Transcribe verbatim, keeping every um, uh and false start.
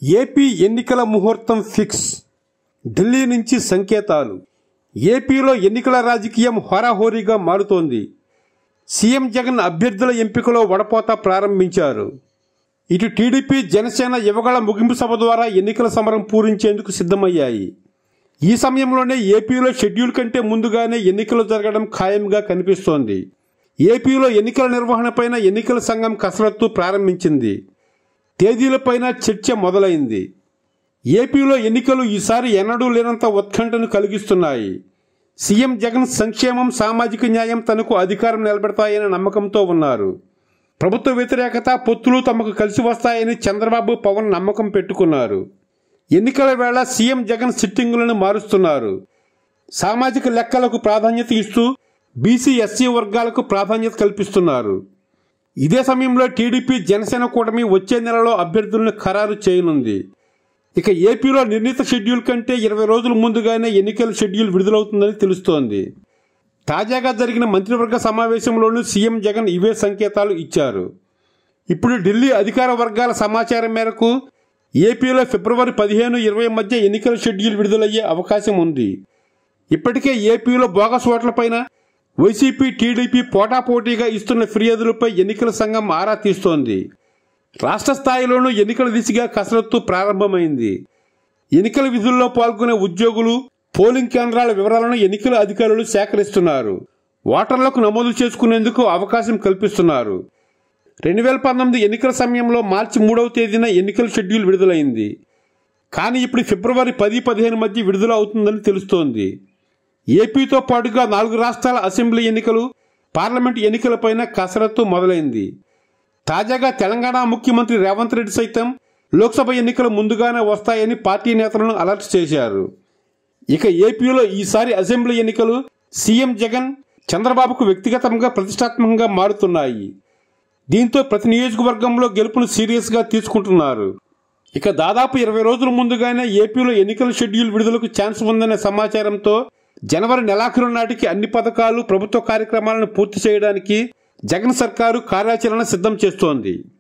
AP ఎన్నికల ముహూర్తం fix. Delhi నుంచి సంకేతాలు. ఏపీలో ఎన్నికల రాజకీయం హోరాహోరీగా మారుతోంది. సీఎం జగన్ అభ్యర్థుల ఎంపికలో వడపోత ప్రారంభించారు. ఇటు టీడీపీ, జనసేన యువగళ ముగింపు సభ ద్వారా ఎన్నికల సమరం పూరించేందుకు సిద్ధమయ్యాయి. ఈ సమయంలోనే ఏపీలో షెడ్యూల్ కంటే ముందుగానే ఎన్నికలు జరగడం ఖాయంగా కనిపిస్తోంది. ఏపీలో ఎన్నికల నిర్వహణపైన ఎన్నికల సంఘం కసరత్తు ప్రారంభించింది. తేదీలపైన చర్చ మొదలైంది. ఏపీలో ఎన్నికలు ఈసారి ఎన్నడూ లేనంత ఉత్కంఠను కలిగిస్తున్నాయి. సీఎం జగన్ సంక్షేమం, సామాజిక న్యాయం తనకు అధికారం నిలబెడతాయనే నమ్మకంతో ఉన్నారు. ప్రభుత్వ వ్యతిరేకత, పొత్తులు తమకు కలిసి వస్తాయని చంద్రబాబు, పవన్ నమ్మకం పెట్టుకున్నారు. ఎన్నికల వేళ సీఎం జగన్ సిట్టింగులను మారుస్తున్నారు. సామాజిక లెక్కలకు ప్రాధాన్యత ఇస్తూ బీసీ, ఎస్సీ వర్గాలకు ప్రాధాన్యత కల్పిస్తున్నారు. ఇదే సమయంలో టీడీపీ, జనసేన కూటమి వచ్చే నెలలో అభ్యర్థులను ఖరారు చేయనుంది. ఇక ఏపీలో నిర్ణీత షెడ్యూల్ కంటే ఇరవై రోజుల ముందుగానే ఎన్నికల షెడ్యూల్ విడుదలవుతుందని తెలుస్తోంది. తాజాగా జరిగిన మంత్రివర్గ సమావేశంలోనూ సీఎం జగన్ ఇవే సంకేతాలు ఇచ్చారు. ఇప్పుడు ఢిల్లీ అధికార వర్గాల సమాచారం మేరకు ఏపీలో ఫిబ్రవరి పదిహేను ఇరవై మధ్య ఎన్నికల షెడ్యూల్ విడుదలయ్యే అవకాశం ఉంది. ఇప్పటికే ఏపీలో బోగస్ ఓట్లపైన వైసీపీ, టీడీపీ పోటాపోటీగా ఇస్తున్న ఫిర్యాదులపై ఎన్నికల సంఘం ఆరా తీస్తోంది. రాష్ట్ర స్థాయిలోనూ ఎన్నికల దిశగా కసరత్తు ప్రారంభమైంది. ఎన్నికల విధుల్లో పాల్గొనే ఉద్యోగులు, పోలింగ్ కేంద్రాల వివరాలను ఎన్నికల అధికారులు సేకరిస్తున్నారు. ఓటర్లకు నమోదు చేసుకునేందుకు అవకాశం కల్పిస్తున్నారు. రెండు వేల పంతొమ్మిది ఎన్నికల సమయంలో మార్చి మూడవ తేదీన ఎన్నికల షెడ్యూల్ విడుదలైంది. కానీ ఇప్పుడు ఫిబ్రవరి పది పదిహేను మధ్య విడుదల అవుతుందని తెలుస్తోంది. ఏపీతో పాటుగా నాలుగు రాష్ట్రాల అసెంబ్లీ ఎన్నికలు, పార్లమెంటు ఎన్నికలపైన కసరత్తు మొదలైంది. తాజాగా తెలంగాణ ముఖ్యమంత్రి రేవంత్ రెడ్డి సైతం లోక్సభ ఎన్నికలు ముందుగానే వస్తాయని పార్టీ నేతలను అలర్ట్ చేశారు. ఇక ఏపీలో ఈసారి అసెంబ్లీ ఎన్నికలు సీఎం జగన్, చంద్రబాబుకు వ్యక్తిగతంగా ప్రతిష్టాత్మకంగా మారుతున్నాయి. దీంతో ప్రతి నియోజకవర్గంలో గెలుపును సీరియస్గా తీసుకుంటున్నారు. ఇక దాదాపు ఇరవై రోజుల ముందుగానే ఏపీలో ఎన్నికల షెడ్యూల్ విడుదలకు ఛాన్స్ ఉందనే సమాచారంతో జనవరి నెలాఖరు నాటికి అన్ని పథకాలు, ప్రభుత్వ కార్యక్రమాలను పూర్తి చేయడానికి జగన్ సర్కారు కార్యాచరణ సిద్ధం చేస్తోంది.